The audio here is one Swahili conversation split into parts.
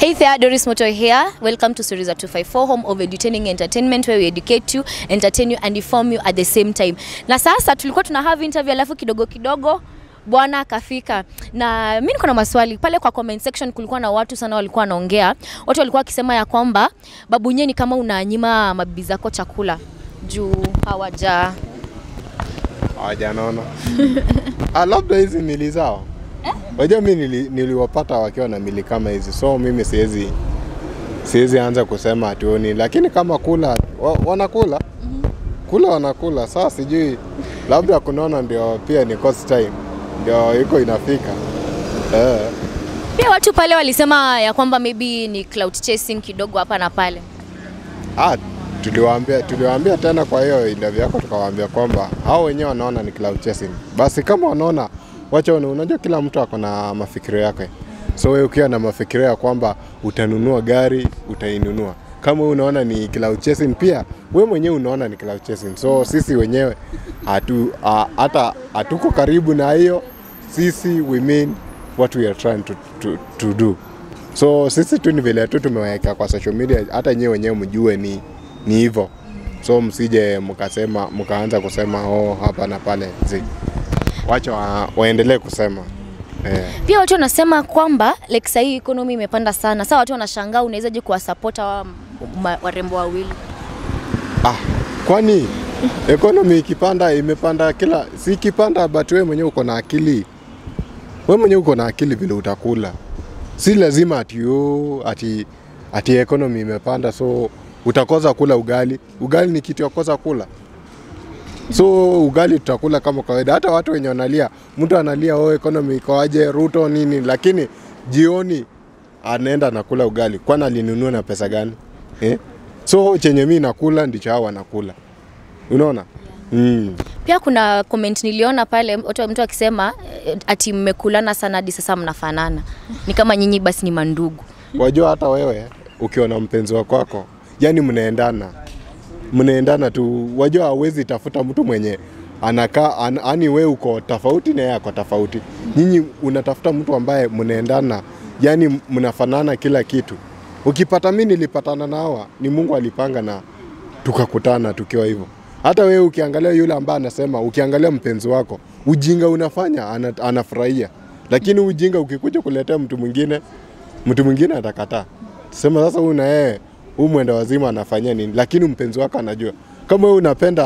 Hey there, Doris Moto here. Welcome to Series 254, home of entertaining entertainment, where we educate you, entertain you and inform you at the same time. Na sasa tulikuwa tuna have interview alafu kidogo bwana akafika. Na mimi niko na maswali pale kwa comment section, kulikuwa na watu sana walikuwa wanaongea. Watu walikuwa wakisema ya kwamba babu nye ni kama unanyima mabibi zako chakula juu hawajanaona. Labda hizi mili zao. Wajua mimi niliwapata wakiwa na mili kama hizi. So mimi siwezi anza kusema atuoni, lakini kama kula wanakula. Kula wanakula. Sasa sijui labda kunaona ndio pia ni cost time. Ndio iko inafika. Pia watu pale walisema ya kwamba maybe ni cloud chasing kidogo hapa na pale. Tuliwaambia tena kwa hiyo interview yako, tukawaambia kwamba hao wenyewe wanaona ni cloud chasing. Basi kama wanaona, wacha unajua kila mtu ako na mafikiro yake. So wewe ukiwa na mafikiro ya kwamba utanunua gari, utainunua. Kama unaona ni cloud chasing, pia wewe mwenyewe unaona ni cloud chasing. So sisi wenyewe hatuko karibu na hiyo. Sisi we mean what we are trying to do. So sisi tu ni vile tu tumeweka kwa social media, hata nyewe wenyewe mjue ni hivyo. So msije mkaanza kusema hapa na pale. Wacha waendelee kusema. Pia watu wanasema kwamba like sasa hii economy imepanda sana. Sasa watu wanashangaa unawezaje kuwasupport warembo wawili? Kwani economy ikipanda imepanda si ikipanda, but wewe mwenyewe uko na akili. Wewe mwenyewe uko na akili vile utakula. Si lazima ati economy imepanda so utakosa kula ugali. Ugali ni kitu ya kosa kula. So ugali tutakula kama kawaida. Hata watu wenye wanalia, mtu analia economy iko aje, Ruto nini, lakini jioni anaenda nakula ugali. Kwani alinunua na pesa gani? So chenye mimi nakula ndicho hao wanakula. Unaona? Pia kuna comment niliona pale mtu akisema ati mmekulana sana hadi sasa mnafanana. Ni kama nyinyi basi ni mandugu. Wajua hata wewe ukiwa na mpenzi wako, yani mnaendana tu. Wajua hawezi tafuta mtu mwenye anakaa ani wewe uko tofauti na yeye ako tofauti. Nyinyi unatafuta mtu ambaye mnaendana, yani mnafanana kila kitu. Ukipata mimi nilipatana na hawa, ni Mungu alipanga na tukakutana tukiwa hivyo. Hata wewe ukiangalia yule ambaye anasema, ukiangalia mpenzi wako, ujinga unafanya anafurahia. Lakini ujinga ukikuja kuletea mtu mwingine atakataa. Sema sasa huyu na yeye mwenda wazima anafanya nini, lakini mpenzi wako anajua. Kama wewe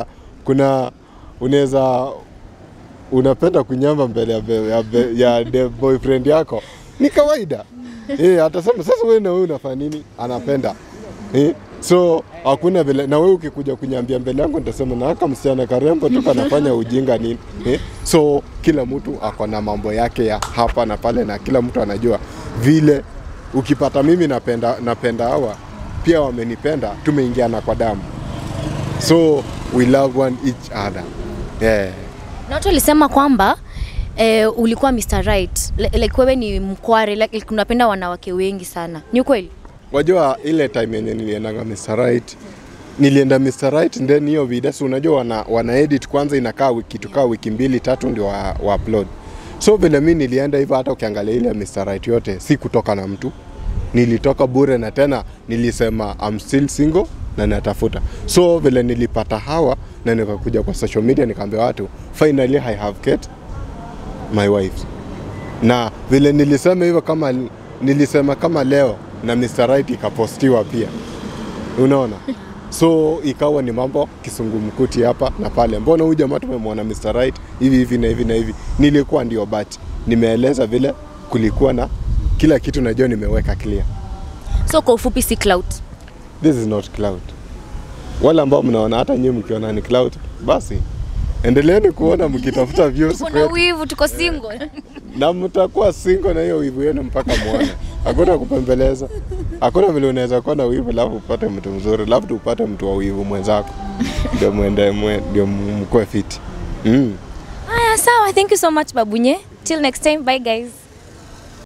unapenda kunyamba mbele ya the boyfriend yako, ni kawaida. Atasema sasa wewe na wewe unafanya nini, anapenda. So hakuna vile na wewe ukikuja kunyambia mbele yangu nitasema na kama msichana karembo tu kanafanya ujinga nini. So kila mtu ako na mambo yake ya hapa na pale, na kila mtu anajua vile. Ukipata mimi napenda hawa, pia wamenipenda, tumeingiana kwa damu. So we love each other. Na watu walisema kwamba ulikuwa Mr. Right. Like wewe ni mkware, like unapenda wanawake wengi sana. Ni ukweli? Wajua ile time yenye nilienda Mr. Right, then hiyo video unajua wana edit kwanza, inakaa wiki 2-3 ndio wa upload. So vile mimi nilienda hivyo, hata ukiangalia ile Mr. Right yote si kutoka na mtu. Nilitoka bure, na tena nilisema I'm still single na natafuta. So vile nilipata hawa na nikakuja kwa social media nikaambia watu finally I have get my wife. Na vile nilisema kama leo na Mr. Right ikapostiwa pia. Unaona? So ikawa ni mambo kisungumkuti hapa na pale. Mbona huyu jamaa tumemwona Mr. Right hivi na hivi. Nilikuwa ndio but nimeeleza vile kulikuwa na kila kitu, najua nimeweka clear. So kwa ufupi si cloud. This is not cloud. Wala ambao mnaona hata nyinyi mkiona ni cloud, basi endeleeni kuona mkitafuta views. Kuna wivu, tuko single. Na mtakuwa single na hiyo wivu yenu mpaka muone. Hakuna kupembeleza. Hakuna vile unaweza kuwa na wivu alafu upate mtu mzuri, alafu upate mtu wa wivu mwenzako. Ndio mkwe fit. Sawa, thank you so much babunye. Till next time, bye guys.